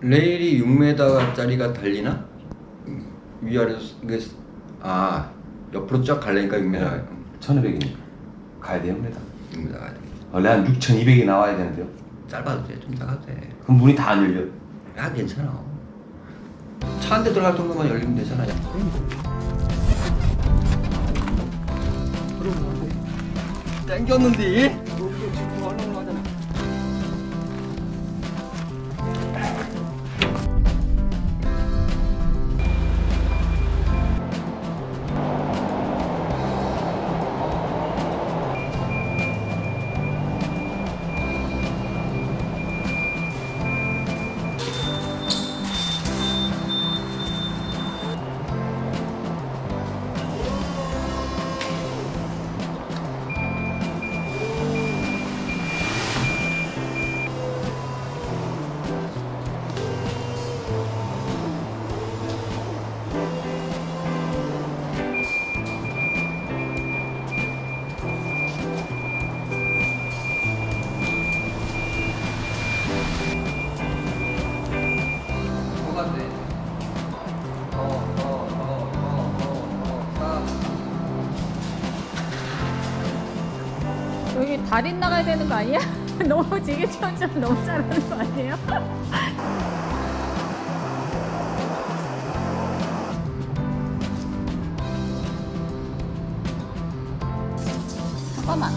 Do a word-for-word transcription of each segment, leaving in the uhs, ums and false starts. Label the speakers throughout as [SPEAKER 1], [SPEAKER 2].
[SPEAKER 1] 레일이 육 미터짜리가 달리나? 위아래로 이게 아 옆으로 쫙 갈래니까 육 미터.
[SPEAKER 2] 네. 천이백이니까 가야 돼요, 육 미터.
[SPEAKER 1] 육 미터 가야 돼.
[SPEAKER 2] 원래 한 육천이백이 나와야 되는데요.
[SPEAKER 1] 짧아도 돼, 좀 작아도 돼.
[SPEAKER 2] 그럼 문이 다 안 열려?
[SPEAKER 1] 야 괜찮아. 차 한 대 들어갈 정도만 열리면 되잖아. 땡겼는데?
[SPEAKER 3] 여기 달인 나가야 되는 거 아니야? 너무 지게차처럼 너무 잘하는 거 아니에요? 잠깐만.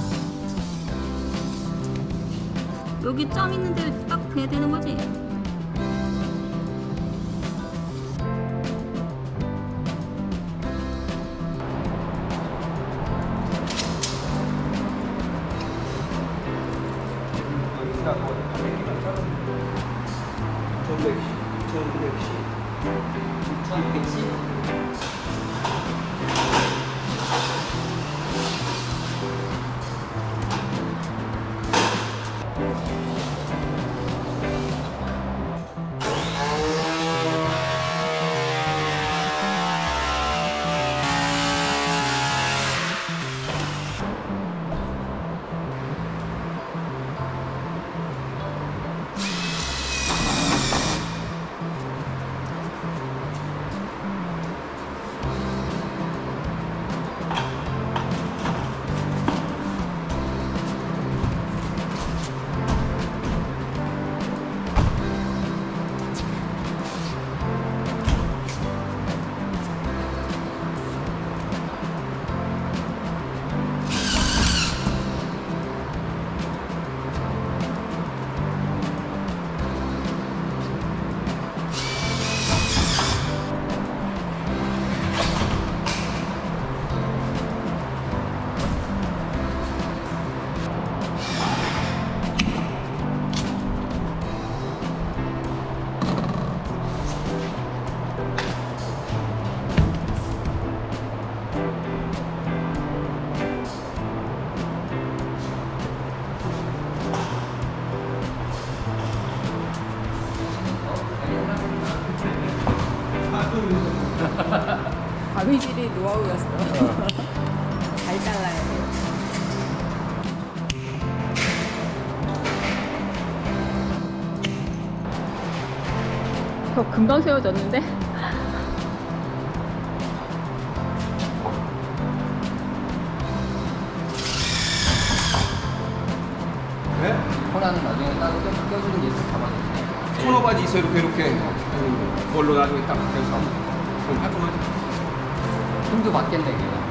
[SPEAKER 3] 여기 점 있는데 딱 돼야 되는 거지? 가위질이 노하우였어. 어. 잘 잘라야 돼. 더 금방 세워졌는데?
[SPEAKER 2] 네?
[SPEAKER 1] 코나는 나중에 따로 껴- 껴주는 게 있어. 가만히.
[SPEAKER 2] 토너 바지 있어 이렇게 이렇게. 그걸로 나중에 딱 해서 그럼 깔끔하지.
[SPEAKER 1] 힘도 받겠네 걔가.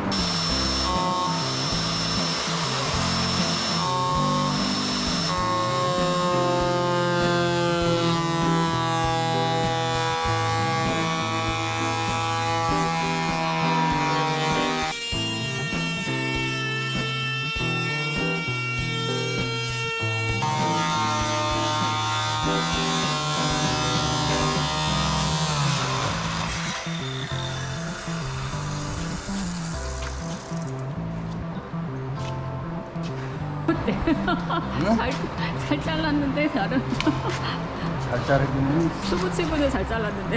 [SPEAKER 3] 어때? 잘, 잘 잘랐는데 나름
[SPEAKER 1] 잘 자르기는
[SPEAKER 3] 초보치고는 잘 잘랐는데.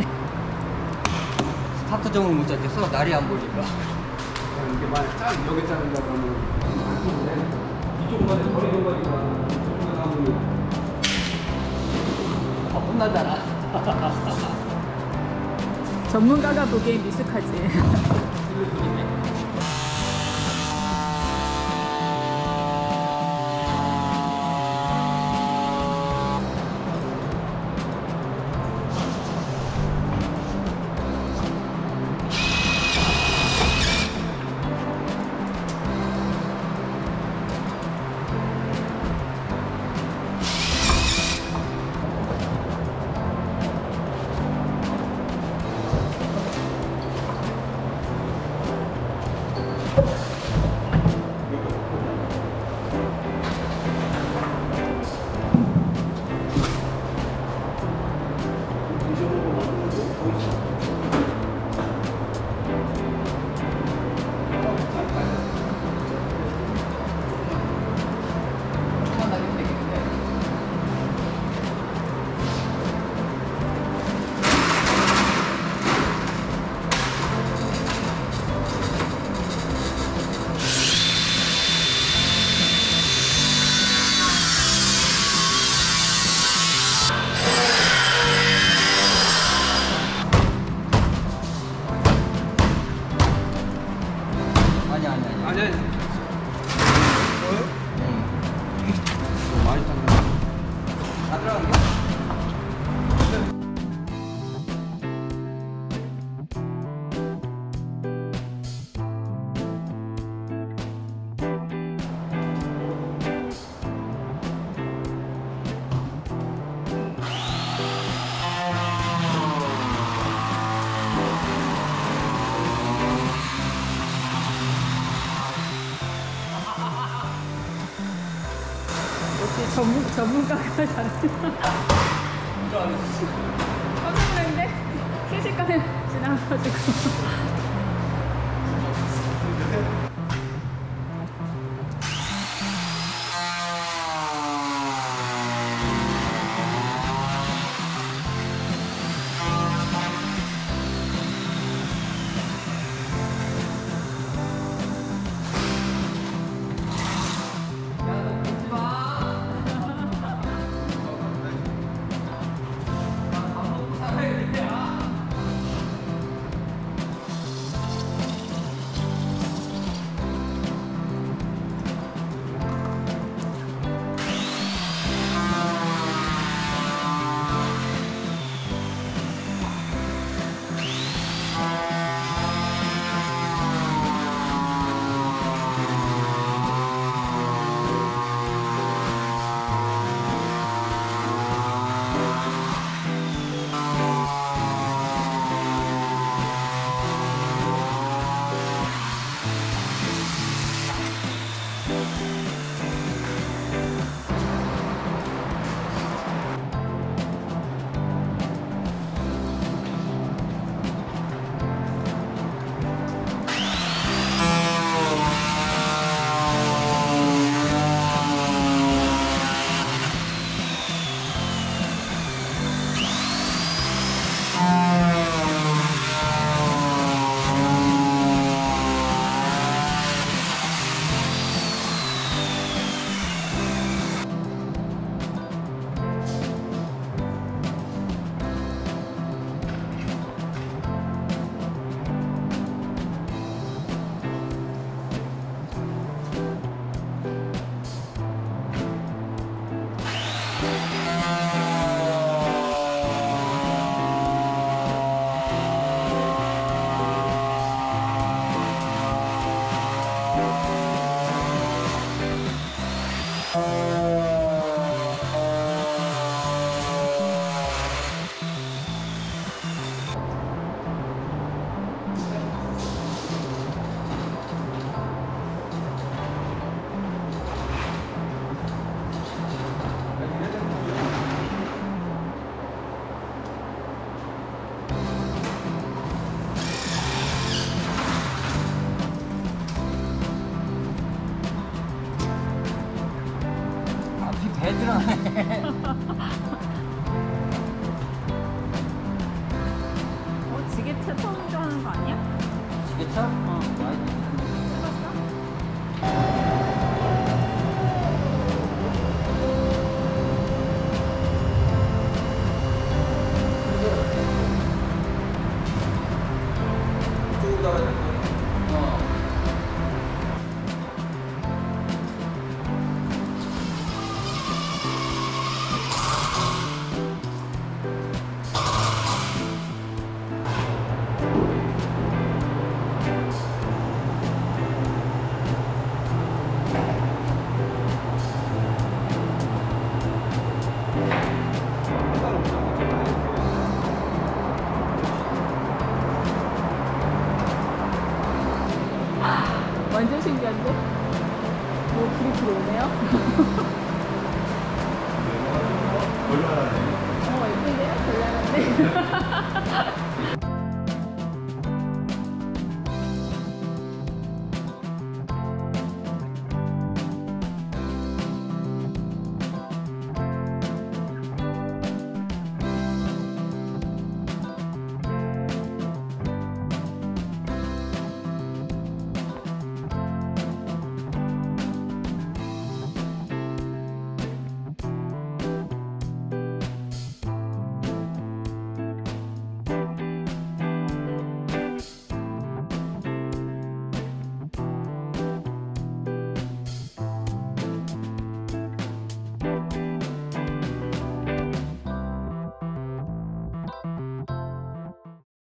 [SPEAKER 1] 스타트점을 못 잡겠어. 날이 안 보니까.
[SPEAKER 2] 이게 만약 짜 여기 자른다 그러면 이쪽만 더 이동거리가 이쪽만 하면 혼나잖아.
[SPEAKER 3] 전문가가 보기엔 미숙하지.
[SPEAKER 1] 아니 아니 아니.
[SPEAKER 2] 아니 아니. 응. 많이 탔네.
[SPEAKER 1] 다 들어간 게?
[SPEAKER 3] 역시 전문, 전문가가 잘한다. 깜짝 놀랐는데 순식간에 지나가가지고.
[SPEAKER 1] 배들어네.
[SPEAKER 3] 어, 지게차 처음 운전하는 거 아니야?
[SPEAKER 1] 지게차? 어. 많이
[SPEAKER 3] 해봤어?